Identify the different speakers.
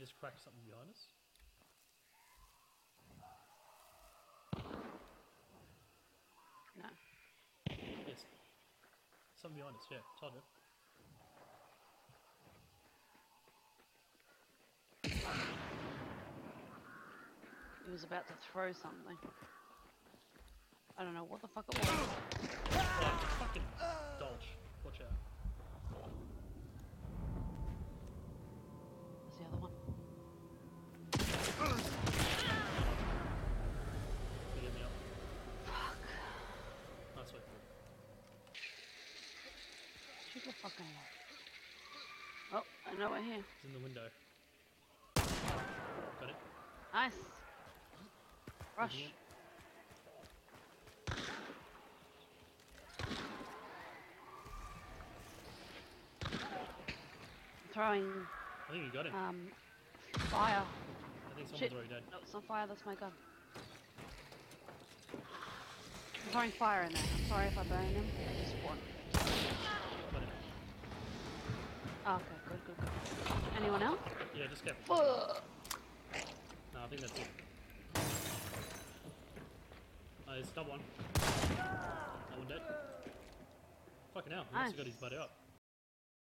Speaker 1: just crack something behind us?
Speaker 2: No.
Speaker 1: Yes. Something behind us, yeah. Told you.
Speaker 2: He was about to throw something. I don't know what the fuck it was.
Speaker 1: Oh, fucking dodge. Watch out.
Speaker 2: What's the other one?
Speaker 1: They get me up.
Speaker 2: Fuck.
Speaker 1: Nice way.
Speaker 2: Shoot the fucking one. Oh, I know we're here.
Speaker 1: He's in the window. Got it.
Speaker 2: Nice. Rush. Throwing
Speaker 1: I think you got him.
Speaker 2: fire.
Speaker 1: I think someone's
Speaker 2: Shit.
Speaker 1: already dead.
Speaker 2: No, it's not fire, that's my gun. I'm throwing fire in there. I'm sorry if I burn him. I just spawned.
Speaker 1: Got him.
Speaker 2: Oh, okay, good, good, good. Anyone else?
Speaker 1: Yeah, just get.
Speaker 2: Fuck.
Speaker 1: No, I think that's it. There's another one. That one dead. Fucking hell, he must have got his
Speaker 2: Nice.
Speaker 1: buddy up.